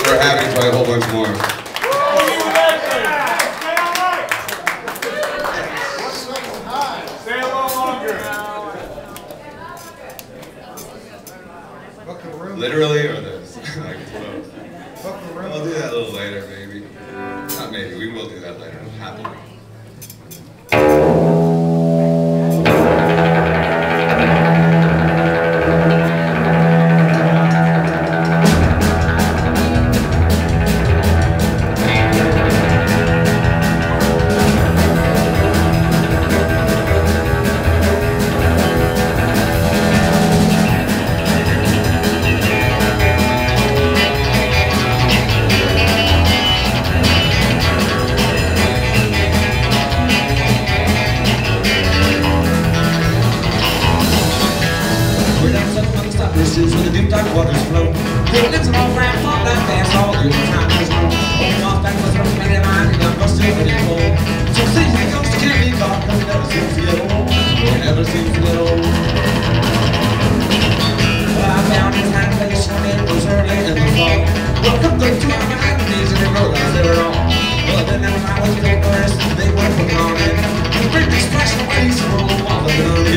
We're happy to play a whole bunch more. Stay a little longer. Literally or this? Like both. I'll do that a little later, maybe. Not maybe, we will do that later, happily. When the deep dark waters flow, the lips of all brown fall that fast, all the time is low. Old Mossback was a man of mine, and I'm busted with it cold. So see he goes to can't be caught, but he never seems to get old. He never seems to get old. Well, I found his high place when it was early in the fall. Well, come go to our behind the knees and realize they were all. Well, then I was the first, they were putting on it. The big splash away, so roll off of it.